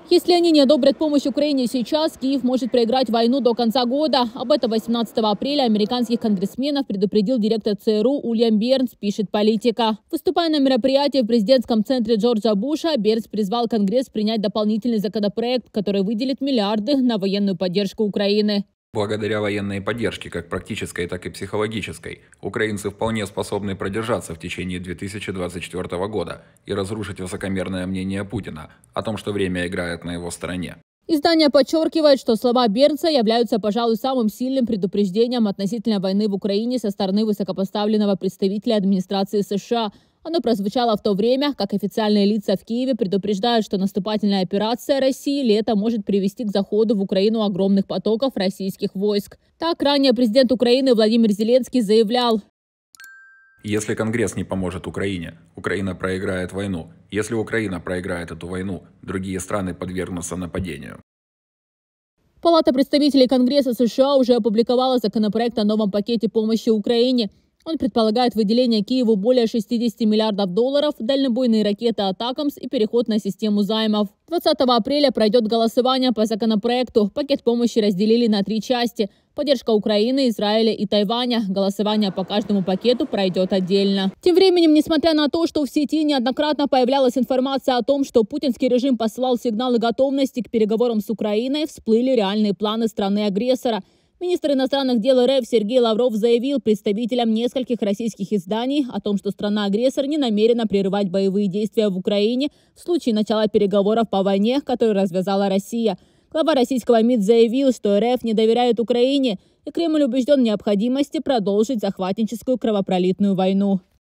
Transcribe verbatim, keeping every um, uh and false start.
Если они не одобрят помощь Украине сейчас, Киев может проиграть войну до конца года. Об этом восемнадцатого апреля американских конгрессменов предупредил директор ЦРУ Уильям Бернс, пишет «Политика». Выступая на мероприятии в президентском центре Джорджа Буша, Бернс призвал Конгресс принять дополнительный законопроект, который выделит миллиарды на военную поддержку Украины. Благодаря военной поддержке, как практической, так и психологической, украинцы вполне способны продержаться в течение две тысячи двадцать четвёртого года и разрушить высокомерное мнение Путина о том, что время играет на его стороне. Издание подчеркивает, что слова Бернса являются, пожалуй, самым сильным предупреждением относительно войны в Украине со стороны высокопоставленного представителя администрации США. Оно прозвучало в то время, как официальные лица в Киеве предупреждают, что наступательная операция России летом может привести к заходу в Украину огромных потоков российских войск. Так, ранее президент Украины Владимир Зеленский заявлял: «Если Конгресс не поможет Украине, Украина проиграет войну. Если Украина проиграет эту войну, другие страны подвергнутся нападению». Палата представителей Конгресса США уже опубликовала законопроект о новом пакете помощи Украине. Он предполагает выделение Киеву более шестидесяти миллиардов долларов, дальнобойные ракеты «Атакамс» и переход на систему займов. двадцатого апреля пройдет голосование по законопроекту. Пакет помощи разделили на три части. Поддержка Украины, Израиля и Тайваня. Голосование по каждому пакету пройдет отдельно. Тем временем, несмотря на то, что в сети неоднократно появлялась информация о том, что путинский режим посылал сигналы готовности к переговорам с Украиной, всплыли реальные планы страны-агрессора. Министр иностранных дел РФ Сергей Лавров заявил представителям нескольких российских изданий о том, что страна-агрессор не намерена прерывать боевые действия в Украине в случае начала переговоров по войне, которую развязала Россия. Глава российского МИД заявил, что РФ не доверяет Украине, и Кремль убежден в необходимости продолжить захватническую кровопролитную войну.